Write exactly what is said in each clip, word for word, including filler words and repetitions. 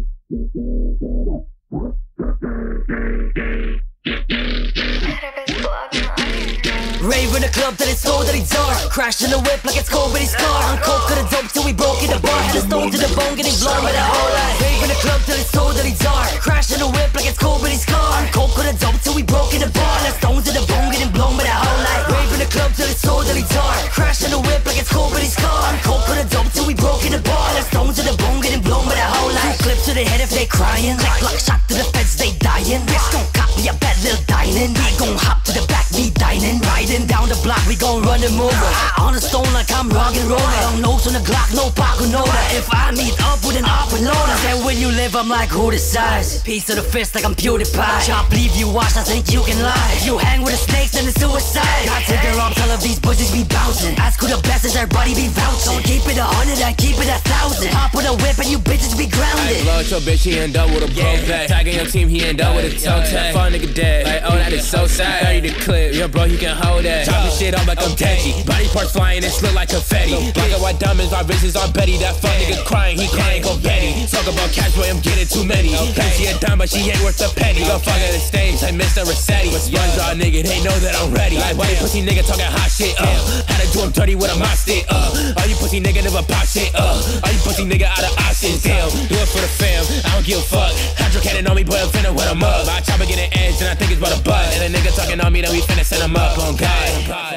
Rave in the club till it's so that it's dark. Crash in the whip like it's Kobeni's car. I'm coke to the dope till we broke in the bar. Had a stone to the bone getting blown by the whole life. Rave in the club till it's so that it's dark. Crash in the whip like it's Kobeni's car. I'm coke to the dope till we broke in the bar. Had a stone to the bone getting blown by the whole life. Rave in the club till it's so that it's dark. Crash in the whip like it's Kobeni's car. I'm coke to the dope till we broke in the bar. Had a stone to the bone getting blown by the whole life. Two clips to the head if they crying. Click lock shot to the feds they dying. Bitch gon' copy a bad little dining. We gon' hop to the back me dining. Riding down the block we gon' run them over. On the stone like I'm rock and roller. Long nose on the Glock, no Paco Noda. If I meet up with an upper loader, then when you live I'm like who decides? Piece of the fist like I'm PewDiePie. Chop leave you watch, I think you can lie. If you hang with the snakes then it's suicide. God take their arms, all of these pussies be bouncing. Ask who the best is, everybody be vouching. Don't keep it a hundred, I keep it a thousand. Hop with a whip and you bitches be grounded. Blow at your bitch, he end up with a blow back. Tagging your team, he end up with a toe tag. Fun nigga dead, like oh that is so sad. Ready to clip, yo bro, you can hold that. Chopping shit up like I'm Deji. Body parts flying, it's look like confetti. Black and white diamonds, my wrists are Betty. That fuck nigga crying, he crying Kobeni. Talk about cash, boy, I'm getting too many. Think she a dime, but she ain't worth a penny. Go fuck at the stage, like Mister Rossetti. But SpongeBob nigga, they know that I'm ready. Like why you pussy nigga talking hot shit, uh had to do him dirty with a mop stick, uh all you pussy nigga never pop shit, uh all you pussy nigga out of options, damn. Do it for the fam, I don't give a fuck. Hydro cannon on me, boy, I'm finna when I'm up. My chopper getting edged, and I think it's about a butt. And a nigga talking on me, then we finna send him up on God.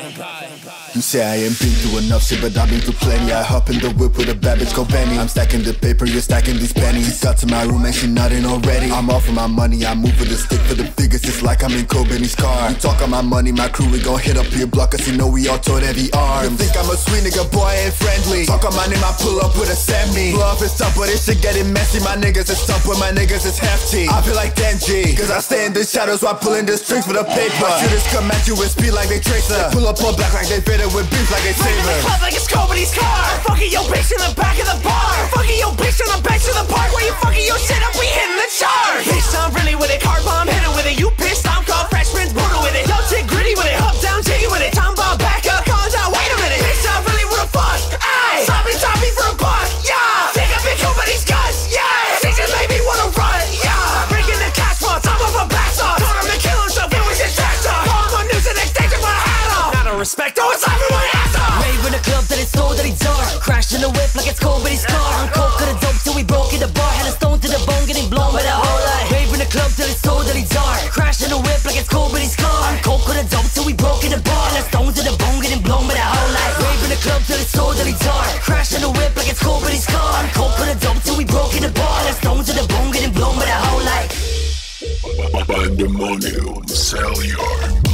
You say I ain't been through enough shit, but I've been through plenty. I hop in the whip with a bad bitch, Kobeni. I'm stacking the paper, you're stacking these pennies. She got to my room and she nodding already. I'm off of my money, I move with a stick for the figures. It's like I'm in Kobeni's car. You talk on my money, my crew, we gon' hit up your block, cause you know we all told heavy arms. You think I'm a sweet nigga, boy, I ain't friendly. Talk on my name, I pull up with a semi. Love is tough, but this shit getting messy. My niggas is tough, but my niggas is hefty. I feel like Denji, cause I stay in the shadows while pulling the strings for the paper. My shooters come at you with speed like they tracer. They pull up, pull back like they faded with beef like they Right in the club like it's Kobeni's car. Fucking your bitch in the back of the bar. Fucking your bitch on the bench of the park. Where you fucking your shit up, we hitting the chart. Bitch, I'm really with it, car bomb, hit it with it. You pissed, I'm called Fresh Prince, brutal with it. Yo, chick gritty with it, up down, jiggy with it. Time ball back up, calls out, wait a minute. Bitch, I'm really with a fuck. Ayy, stop me, stop me for a buck, yeah. Take a big Kobeni's guts, yeah. She just made me wanna run, yeah. Breaking the cash flow, top of a back off. Told him to kill himself, it was his trash off. All my news the next day, took my hat off. Not a respect, oh, it's time for my ass off. Rave in the club till it's so that it's dark. Crash in the whip like it's Kobeni's car. I'm coke to the dope till we broke in the bar. Had a stone to the bone getting blown by the whole life. Rave in the club till it's so that it's dark. Crash in the whip like it's Kobeni's car. I'm coke to the dope till we broke in the bar. Had a stone to the bone getting blown by the whole life. Rave in the club till it's so that it's dark. Crash in the whip like it's Kobeni's car. I'm coke to the dope till we broke in the bar. Had a stone to the bone getting blown by the whole life. Pandemonium, sell your